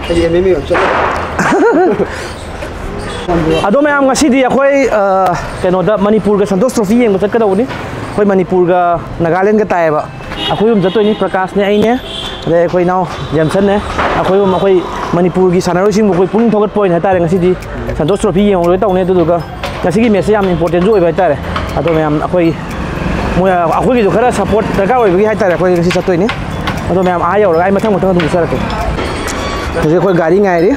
अदो मैं ngasi अखोई कनोदा मणिपुर का संतोष ट्रॉफी येंग चटकदौनी अखोई मणिपुर का नागालैंड का तायबा अखोई हम जतोनी प्रकाश ने आइने अदे अखोई नाउ जेमसन ने अखोई अखोई मणिपुर की सानारोसिंग अखोई पुंग थोगत पॉइंट हातारे ngasi संतोष ट्रॉफी येंग लोय तौने दुदुगा ngasi की मैच याम इंपोर्टेंट जो ओइबा हातारे अदो मैं अखोई मोय अखोई की जो खरा सपोर्ट दरकार ओइबगी हातारे अखोई ngasi चतोइने अदो मैं आ यौरगा आई मथंग मथंग दुसरके मुझे अखोई गाड़ी गायरी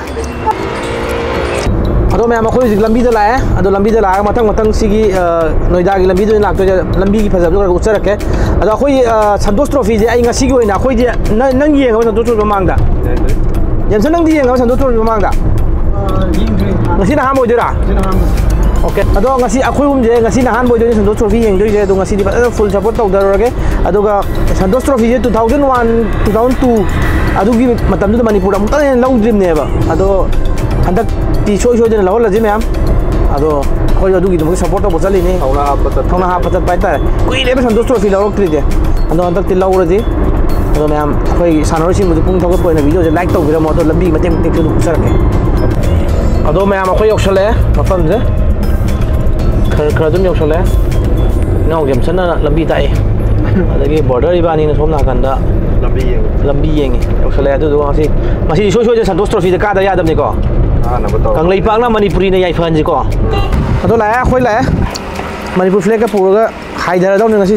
अदो मैं अखोई लंबी लाए अदो लंबी लाग मथंग मथंग सिगी नोइदा की लंबी लातो लंबी की फजब उचरके अदो अखोई संतोष ट्रॉफी जे आई ngasi की ओइना अखोई जे नंग येंगा संतोष ट्रॉफी मांगदा जेमसन नंग येंगा संतोष ट्रॉफी मांगदा ngasi ना हाम ओइदरा ओके अदो ngasi अखोई हम जे ngasi ना हाम ओइदोनी संतोष ट्रॉफी येंगदोइ जे अदो ngasi दी फुल सपोर्ट तौदरगे अदोगा संतोष ट्रॉफी जे 2001 2002 अदुगी मतमदुदा मणिपुर अमुता लौद्रिमनेबा अदो हंदक ती सोइदन लहलजे मैम अदो अखोई अदुगी दम सपोर्ट तब चलीनी थौना हापत पाइता कुइले संतोष ट्रॉफी लौरक्त्रिदे अदो हंदक ती लौरदि अदो मैम अखोई सानोरसिंग मुदु पुंग थोगत पोइना वीडियो जे लाइक तौबिरमो अदो लंबी मतें मतें सु सरके अदो मैम अखोई योक्सले मफम जे खर खर दुम योक्सले नाउ जेमसन लंबी ताई अदगी बॉर्डर इबानी न सोमना कंदा लंबी येंगे योक्सले अदो ngasi सोइ संतोष ट्रॉफी दे कादा यादबनिको कंगलई पांगना मणिपुरी ने याइफानजी को अदो लाए अखोई लाए मणिपुर फ्लैग का पुरगा हाइदरदौने ngasi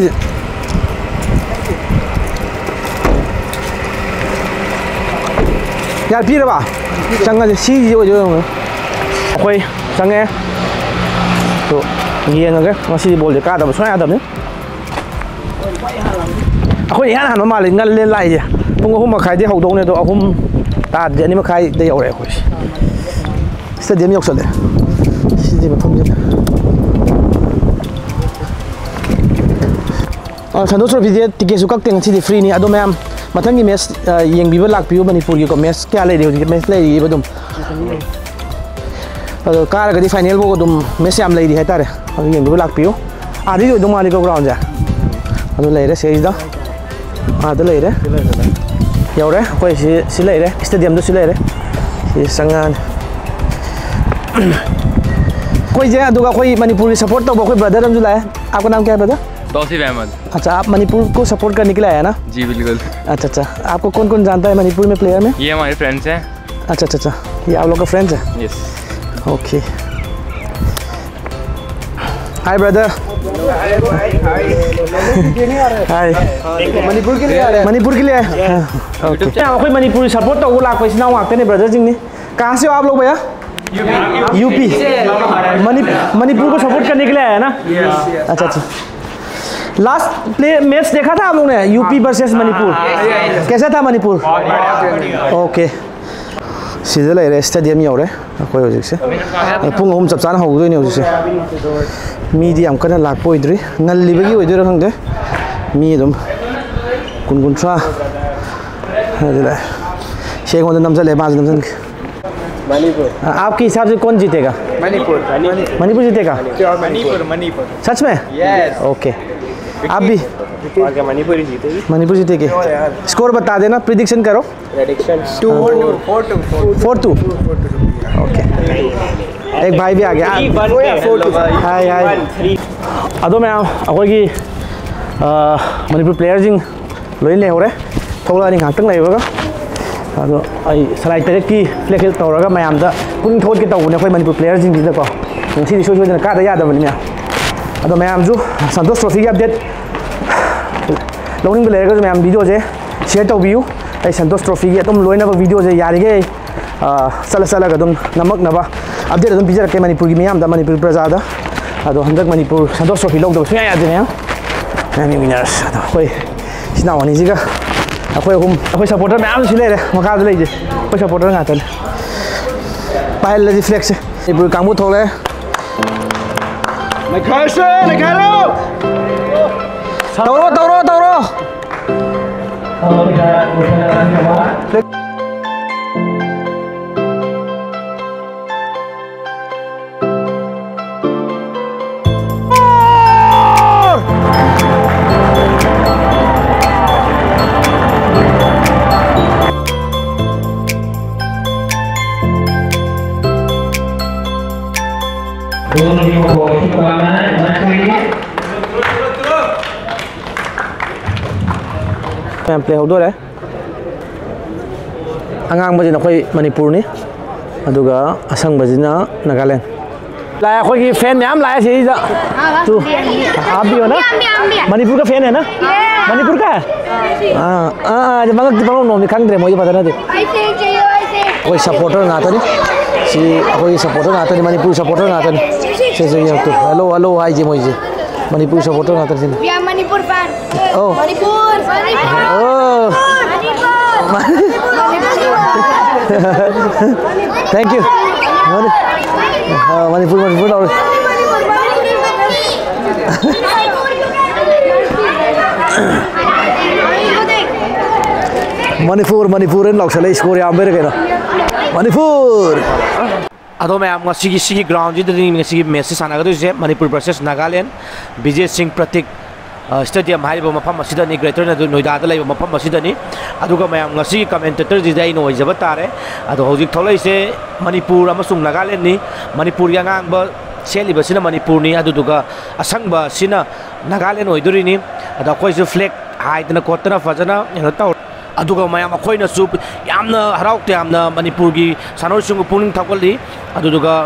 यार पीरबा चंगा सी जो अखोई चंगे तो येंगे ngasi बॉल दे कादा सुना यादबने अखोई यान हन माले ngale लाइजे पुंग 3 मखाइदे हौदौने तो 3 तादे 2 मखाइदे यौरे अखोई स्टेडियम योक्सले सिदि मफमजे संतोष ट्रॉफी जे टिकेट सु कक्ते ngasi फ्री नि अदो मैम मथंगी मैच येंगबिबा लाकपियो मणिपुर की को मैच क्या लेदे होदि मैच लेदि बदुम अदो कारगदि फाइनल बो दुम मैच याम लेदि हाइतारे अदो येंगबिबा लाकपियो आदि जो दुमाली को ग्राउंड जा अदो लेरे सेजदा आदो लेरे यौरे कोई सि लेरे स्टेडियम दो सि लेरे सि संगान कोई जे अदुगा कोई मणिपुर की सपोर्ट तब कोई ब्रदर हम लाए आपका नाम क्या है ब्रदर तौसीफ अहमद अच्छा आप मणिपुर को सपोर्ट करने के लिए आया ना जी बिल्कुल अच्छा अच्छा आपको कौन कौन जानता है मणिपुर में प्लेयर में ये हमारे फ्रेंड्स हैं अच्छा अच्छा अच्छा ये आप लोग का फ्रेंड्स है yes okay hi brother hi Manipur के लिए आ रहे हैं मणिपुर के लिए ओके कोई मणिपुरी सपोर्ट तो वो लाख पैसे ना आते नहीं ब्रदर जिंग ने कहाँ से हो आप लोग भैया यूपी मणिपुर को सपोर्ट करने के लिए आया ना अच्छा अच्छा लास्ट प्ले मैच देखा था आप लोगों ने यूपी वर्सेस मणिपुर कैसा था मणिपुर ओके सीधे ले स्टेडियम यौरे अखोई होजिसे पुंग 3 चप चाना हौदोइने होजिसे मीदी याम कना लाकपो इद्रि नल्लिबगी होइदोर खंगदे मी दम कुनकुनथ्रा अदला शेगोंद नमजले बाज नमजन मणिपुर आपके हिसाब से कौन जीतेगा मणिपुर मणिपुर जीतेगा मणिपुर सच में यस ओके आप भी मणिपुर जीतेगी मणिपुर जीतेगी स्कोर बता देना प्रिडिक्शन करो प्रेडिक्शन 4-2 ओके एक भाई भी आ गया हाय हाय अदो मैं अखोगी मणिपुर प्लेयर जिंग लोइन लेहौरे थोलानी घाटंग लेबगा अदो आई सलाइ तरेक की फ्लैग तौरगा मयामदा पुंग थोद के तौने अखोई मणिपुर प्लेयर जिंग दिदको ngsi सोइ सोइदना कादा यादबनि म्या अदो मैम जो संतोष ट्रॉफी की अपडेट लौनिंग लेरगा मैम वीडियो जे शेयर तौबियु आई संतोष ट्रॉफी की तुम लोइनब वीडियो जे यारिगे चल चलगा तुम नमकनबा अपडेट तुम पिजरके मणिपुर की मैम मणिपुर प्रजादा अदो हंदक मणिपुर संतोष ट्रॉफी लौदो सुया यादे मैम मैम विनर्स अदो कोई सिनावनी जिगा अखोई हम अखोई सपोर्टर मैम सि लेरे मखाद लेजे अखोई सपोर्टर ngaten पाइल ले फ्लेक्स मणिपुर कांगबु थोले तौरो मैम प्ले हो रहा है अंगांग बजना कोई मणिपुर ने अदुगा असंग बजना नागालैंड लाया कोई की फैन मैम लाया सही जा तू आप भी हो ना मणिपुर का फैन है ना मणिपुर का जब मगर दिपांग नोम दिखांग दे मुझे पता नहीं कोई सपोर्टर ना आता नहीं सी कोई सपोर्टर ना आता नहीं मणिपुर सपोर्टर ना आता नहीं से ये तो हेलो हेलो हाय जी मुझे मणिपुर सपोर्टर ना आता नहीं या Manipur fan oh Manipur thank you Manipur Manipur और मणिपुर मणिपुर इन लौसले स्कोर याम बेरे केना मणिपुर अदो मैं आम सिगी ग्राउंड जी सिगी मैच से साना गदुसे मणिपुर वर्सेस नागालैंड विजय सिंह प्रतीक स्टेडियम हाइब मफम असिदनी ग्रेटर नोएडा दा लेब मफम असिदनी अदुगा मैं ngasi कमेंटेटर जी दाई नोय जब तारे अदो हौजिक थोलैसे मणिपुर अमसुंग नागालैंड नि मणिपुर या ngang सेलिब सिना मणिपुर नि अदुदुगा असंग सिना नागालैंड ओइदुरिनी अदो कोइसु फ्लैग हाइदना कोतना फजना तौ अदुगा मयाम अखोइना सु यामना हराउते यामना मणिपुर की सानोसिंग पुनिंग थकलि अदुदुगा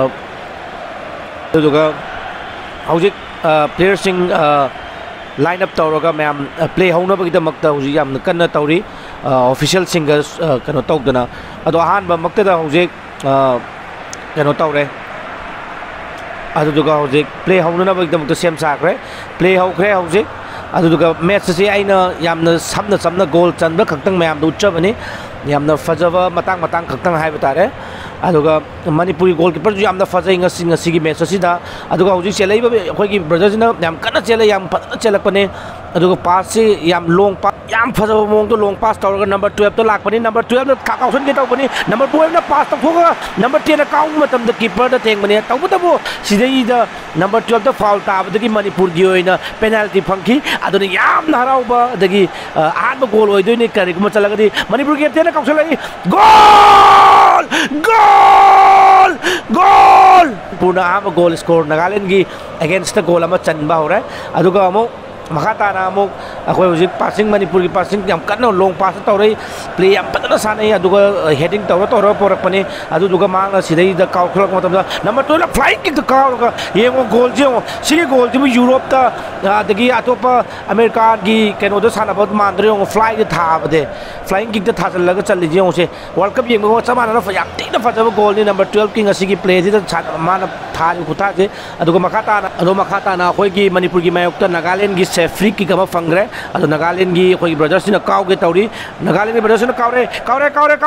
हौजिक प्लेयर सिंग लाइन अप तौरगा मैम प्ले होनबगीदमक्ता हौजिक यामना कन्ना तौरी ऑफिशियल सिंगर्स कनो तौदना अदो अहानबा मक्तदा हौजिक कनो तौरे अदुदुगा हौजिक प्ले होनबगीदमक्ता सेम साखरे प्ले हौखरे हौजिक अदुदुगा मैच से आइना यामना समना गोल चंबा खक्तंग मैम उच्चबनी यामना फजबा मतंग खक्तंग हाइब तारे अदुगा मणिपुरी गोलकीपर यामना फजै ngasi मैच असिदा अदुगा हौजिक चेलैबा अखोइगी ब्रदर्सना याम कन्ना चेलै याम फजना चेलकपने अदुगा पास से याम लोंग पास याम फजबा मोंग तो लोंग पास तौरगा नंबर 12 तो लाकपनी नंबर 12 ना काउसन के तौपनी नंबर 12 ना पास तौथोगा नंबर 10 ना काउंग मतम द कीपर द थेंगबनी तौबतबो सिदैद नंबर 12 द फाउल ताबदगी मणिपुर गी ओइना पेनल्टी फंखी अदुनी याम नाराउबा दगी आहानबा गोल ओइदोइनी करिगुम चलगदी मणिपुर के तेना काउसलै गोल गोल गोल पूर्ण आम गोल स्कोर नागालैंड की अगेंस्ट द गोल चनबा हो रहा है अदुगा अमो मखाताना अमो अखोय हुजिक पासिंग मणिपुर की पासिंग याम कन्ना लोंग पास तौरै प्ले याम फजना सानै अदुगा हेडिंग तौर पोरकपने अदुगा मांगना सिदै द काउखलक मतमदा नंबर 12 फ्लाइंग किक द काउगा येमो गोल जेमो सिगे गोल जेमो यूरोप ता अदगी अतोपा अमेरिका की केनो द सानाबो मांद्रे यो फ्लाइंग द थाबदे फ्लाइंग किक द थाजलगा चल्लि जेमो से वर्ल्ड कप येंगो चमाना याम तीन फजब गोल नि नंबर 12 की ngasi की प्ले जी द माना थारि खुता जे अदुगा मखाताना अखोय की मणिपुर की मायोक्ता नागालैंड की से फ्री किक अमा फंगरे अदो नागालैंड की अखोय ब्रदर्स ने काउगे तौरी नागालैंड की ब्रदर्स ने काउरे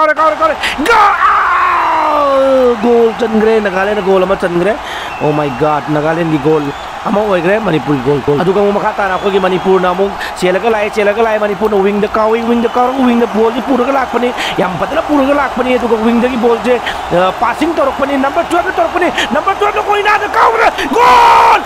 गोल चंगरे नागालैंड गोल अमा चंगरे ओ माय गॉड नागालैंड की गोल अमा ओइग्रे मणिपुर गोल अदुगा मखाताना अखोय की मणिपुर ना अमुक चेलगा लाए मणिपुर ना विंग द बॉल जी पुरगा लाकपनी याम फतना पुरगा लाकपनी अदुगा विंग द की बॉल जे पासिंग तोरकपनी नंबर 12 तोरकपनी नंबर 12 कोई ना द काउरे गोल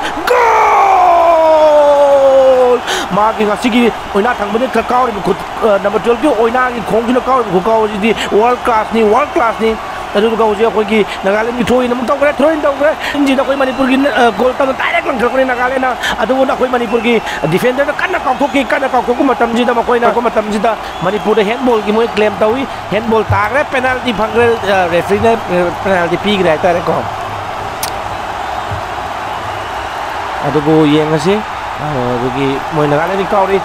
मागी ngasi ओइना थांबने काउ नंबर 12 की ओइना की खोंगिनो काउ जी वर्ल्ड क्लास नि अदुगा होजे अखोय की नागालैंड की थ्रोइन नम तौग्रे इंजी द कोई मणिपुर की गोल ता डायरेक्ट लंखरकनी नागालैंड अदुगो ना कोई मणिपुर की डिफेंडर कन्ना काउथोकी मतम जी द मकोय ना को मतम जी द मणिपुर द हैंडबॉल की मोय क्लेम तौई हैंडबॉल तागरे पेनल्टी फंगरे रेफरी ने पेनल्टी पीगरे तारे को अदुगो येंगसे अदुगी मोय नागालैंड की काउरी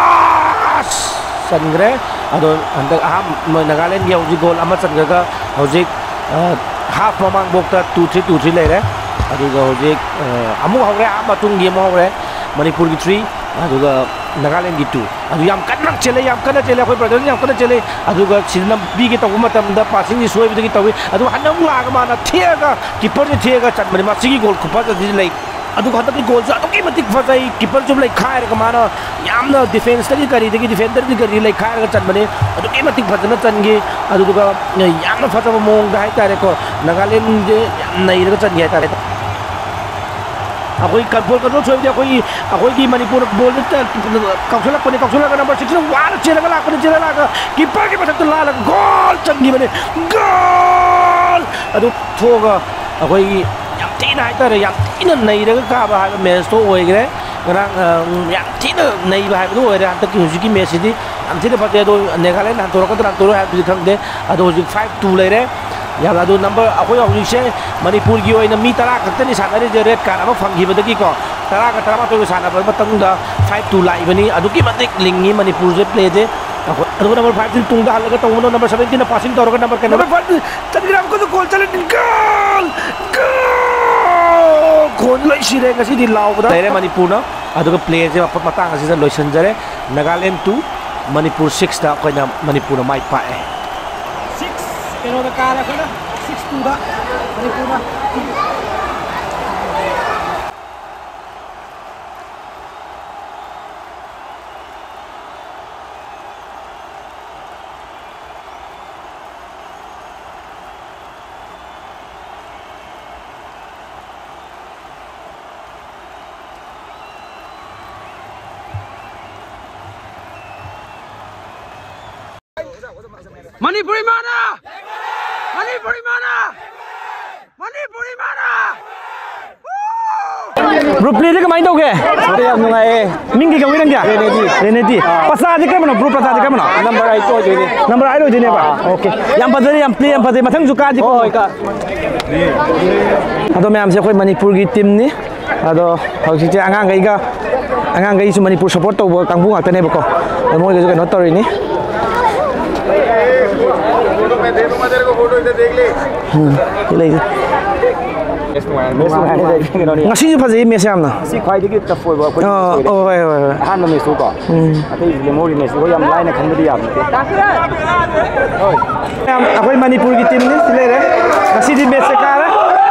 संग्रे अदो अंदर आम नागालैंड की हौजिक गोल अमा चनगा हौजिक हाफ ममांग बोक्ता 2-3 लेरे अदुगा हौजिक अमु हौरे आ मतुंग गेम हौरे मणिपुर की 3 अदुगा नागालैंड की 2 अदु याम कन्ना चले अखोय ब्रदर याम कन्ना चले अदुगा सिनम बी के तौबा मतमदा पासिंग की सोयबदगी तौई अदु हनम लाग माना थिएगा कीपर जे थिएगा चनबनि मासिगी गोल खुपा जदि लै अदुगा हतकी गोल जो अतकी मतिक फजाई कीपर जो लै खायर का माना यामना डिफेंस तगी करी दगी डिफेंडर दी करी लै खायर का चनबनि अदुकी मतिक फजना चनगे अदुगा यामना फजब मोंग दा हाइतारे को नागालैंड जे नैरगा चनगे हाइतारे अखोई कंट्रोल सोइदे अखोई की मणिपुर बॉल काउसलक नंबर 6 वार चेलगा कीपर के मथक ला गोल चंगी बने गोल अदु थोगा अखोई yam thina haitare yam thina neiraga kaba ha match to oigre ngarang yam thina neiba ha do oire hantak hujiki match idi yam thina pate do Nagaland han toraka tan toro ha bi khangde ado hujik 5-2 leire yang adu number akoi hujik se Manipur gi oina mi tara khaktani sanari je red card ama phangibadagi ko tara ka tara ma to sanaba matangda 5-2 laibani aduki matik lingi Manipur je play de number 5 din tungda halaga tawno number 17 na passing toroga number 5 Chandigram ko goal chale goal goal loi sire ngasi di law da dere Manipur na aduga play je matang asi sa loisan jare Nagaland 2 Manipur 6 da ko na Manipur na mai pa 6 keno da kara ko na 6-2 da Manipur na Manipuri mana? Manipuri mana? Manipuri mana? Bro play dia kemana tu ke? Saya yang nungai. Minggi kau ini dia? Renedi. Pasal dia kemana? Bro pasal dia kemana? Number itu je ni. Number itu je ni apa? Okay. Yang pada yang play yang pada macam juga je. Oh, ika. Atau macam siapa Manipur di tim ni? Atau kalau sih angang gay itu Manipur support tu kampung atau ni beko. Mau juga kan notor ini. Ngasih je pasal ini siapa na? Si kau itu kita full buat. Oh, Han nama suka. Tapi lemori ni suka yang lain akan beri apa? Aku Manipur di tim ni, sila re. Ngasih di match sekarang.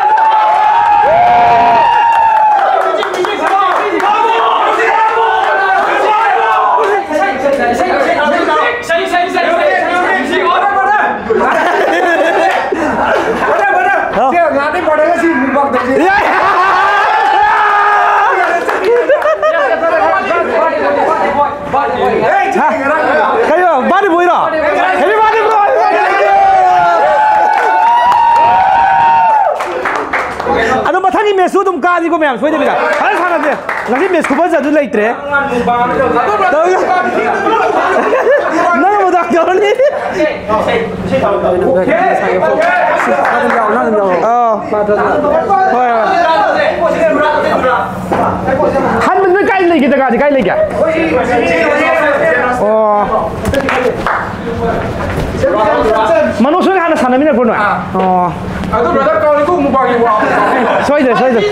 Kayo, bari boy ra. Heavy bari bro. Ado mathani mesu tum kaji ko ma'am soide bida. Hal sana de. Ngasi mes ko baza du laitre. Na mo dak joni. Han men kai lagi kita kaji kai lagi. Oh. Manusia hana sana mina pun. Oh. Aduh brother kau ni kau mau bagi wah. Soide.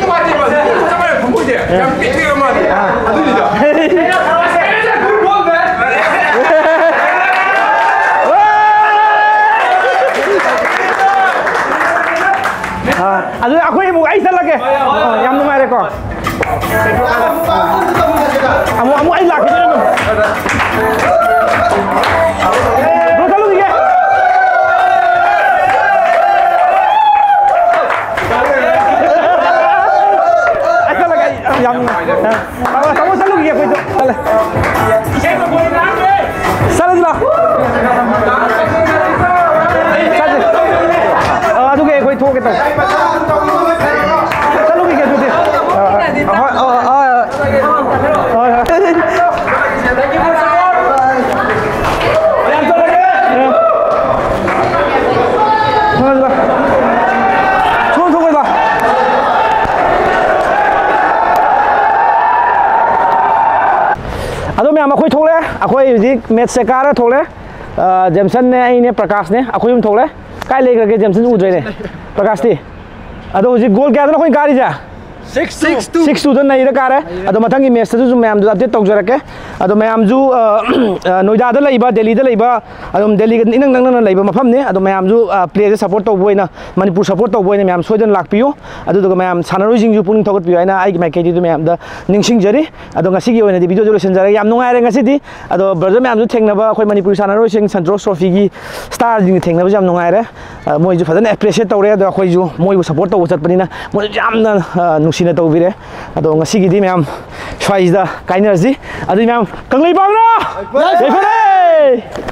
Aduh aku yang mau aisah lagi. Yang nomor ada kau. Amu ai lagi tu. Bro kalau ni ke? Aisah lagi yang. Kamu selalu ke aku itu. Salah je lah. Aduh ke aku itu kita. Selalu ke tu dia. Aduh, memang aku thole, aku ini match sekarang thole, Jameson ni ini Prakash ni, aku yang thole, kaya lagi ke Jameson udre ni, Prakash ni, aduh ini goal kaya tu nak kau ingkari je. 6-2 dan naik dekat ada matang ini match tu memang tu update tahu jerak ada memang tu Noida tu lagi Delhi tu lagi ada Delhi ini nang lagi macam ni ada memang tu player support tahu boleh na Manipur support tahu boleh memang soalan lak piu ada tu memang sanarui jing pun tahu piu na aik macam itu memang dah ningsing jari ada ngasih kau ni video jual senjara yang nungai ngasih di ada berada memang tu tengna ba kau Manipur sanarui jing Santos Trophy ki star jing tengna ba jam nungai re moi tu fadan appreciate tahu re ada kau ju moi support tahu cat pani na moi jam na nusi na tahu bire atau ngasih gini memang Schweiz dah kainer sih, aduh memang kenglibang lah,